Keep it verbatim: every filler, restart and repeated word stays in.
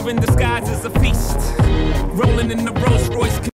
in disguise as a feast. Rolling in the Rolls